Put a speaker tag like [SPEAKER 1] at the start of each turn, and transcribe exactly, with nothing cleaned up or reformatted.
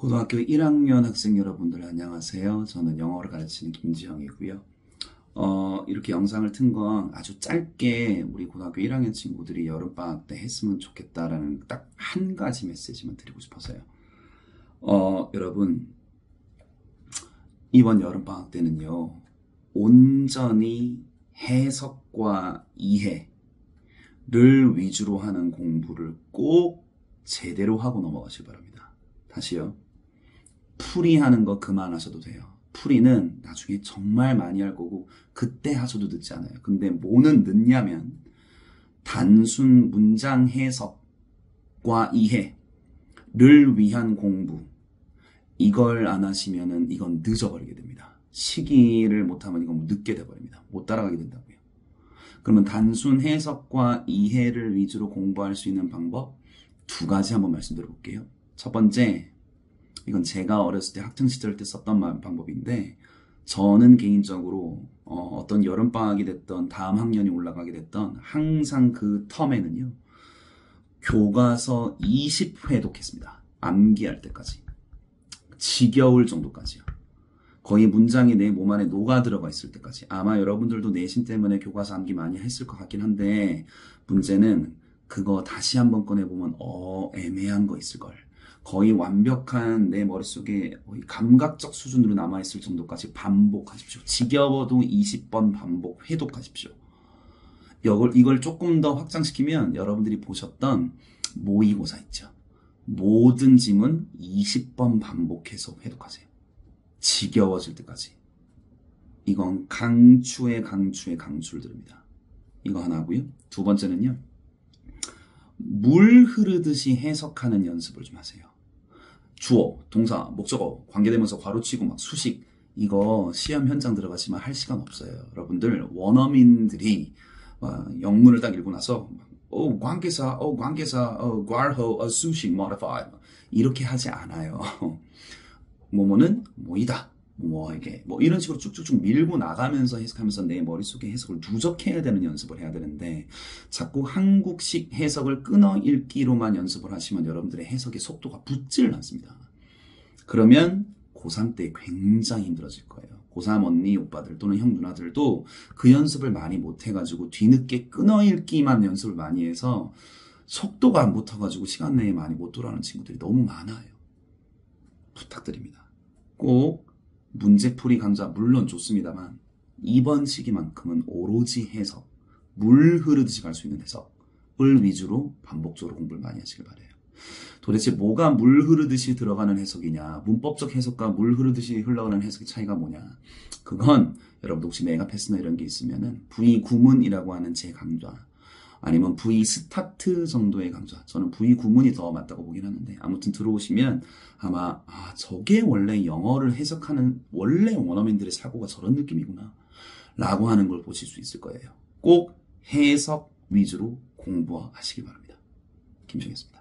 [SPEAKER 1] 고등학교 일 학년 학생 여러분들 안녕하세요. 저는 영어를 가르치는 김지영이고요. 어, 이렇게 영상을 튼 건 아주 짧게 우리 고등학교 일 학년 친구들이 여름방학 때 했으면 좋겠다라는 딱 한 가지 메시지만 드리고 싶어서요. 어, 여러분, 이번 여름방학 때는요, 온전히 해석과 이해를 위주로 하는 공부를 꼭 제대로 하고 넘어가시기 바랍니다. 다시요. 풀이하는 거 그만하셔도 돼요. 풀이는 나중에 정말 많이 할 거고 그때 하셔도 늦지 않아요. 근데 뭐는 늦냐면 단순 문장 해석과 이해를 위한 공부, 이걸 안 하시면은 이건 늦어버리게 됩니다. 시기를 못하면 이건 늦게 돼버립니다. 못 따라가게 된다고요. 그러면 단순 해석과 이해를 위주로 공부할 수 있는 방법 두 가지 한번 말씀드려 볼게요. 첫 번째, 이건 제가 어렸을 때 학창시절 때 썼던 방법인데, 저는 개인적으로 어, 떤 여름방학이 됐던 다음 학년이 올라가게 됐던 항상 그 텀에는요, 교과서 이십 회 독했습니다. 암기할 때까지. 지겨울 정도까지요. 거의 문장이 내 몸 안에 녹아 들어가 있을 때까지. 아마 여러분들도 내신 때문에 교과서 암기 많이 했을 것 같긴 한데, 문제는 그거 다시 한번 꺼내보면 어 애매한 거 있을걸. 거의 완벽한 내 머릿속에 거의 감각적 수준으로 남아있을 정도까지 반복하십시오. 지겨워도 이십 번 반복 회독하십시오. 이걸, 이걸 조금 더 확장시키면 여러분들이 보셨던 모의고사 있죠. 모든 지문 이십 번 반복해서 회독하세요. 지겨워질 때까지. 이건 강추에 강추에 강추를 드립니다. 이거 하나 하고요. 두 번째는요. 물 흐르듯이 해석하는 연습을 좀 하세요. 주어, 동사, 목적어, 관계대명사 괄호치고 막 수식, 이거 시험 현장 들어가시면 할 시간 없어요. 여러분들 원어민들이 어, 영문을 딱 읽고 나서 어, 관계사, 어, 관계사, 어, 괄호, 어, 수식, modify 이렇게 하지 않아요. 뭐뭐는 뭐이다. 뭐에게 뭐 이런 식으로 쭉쭉쭉 밀고 나가면서 해석하면서 내 머릿속에 해석을 누적해야 되는 연습을 해야 되는데, 자꾸 한국식 해석을 끊어 읽기로만 연습을 하시면 여러분들의 해석의 속도가 붙질 않습니다. 그러면 고삼 때 굉장히 힘들어질 거예요. 고삼 언니 오빠들 또는 형 누나들도 그 연습을 많이 못 해가지고 뒤늦게 끊어 읽기만 연습을 많이 해서 속도가 안 붙어가지고 시간 내에 많이 못 돌아오는 친구들이 너무 많아요. 부탁드립니다. 꼭 문제풀이 강좌 물론 좋습니다만 이번 시기만큼은 오로지 해석, 물 흐르듯이 갈 수 있는 해석을 위주로 반복적으로 공부를 많이 하시길 바라요. 도대체 뭐가 물 흐르듯이 들어가는 해석이냐, 문법적 해석과 물 흐르듯이 흘러가는 해석의 차이가 뭐냐, 그건 여러분들 혹시 메가패스나 이런 게 있으면은 브이 구문이라고 하는 제 강좌, 아니면 브이 스타트 정도의 강좌, 저는 브이 구문이 더 맞다고 보긴 하는데, 아무튼 들어오시면 아마 아 저게 원래 영어를 해석하는 원래 원어민들의 사고가 저런 느낌이구나 라고 하는 걸 보실 수 있을 거예요. 꼭 해석 위주로 공부하시기 바랍니다. 김정희였습니다.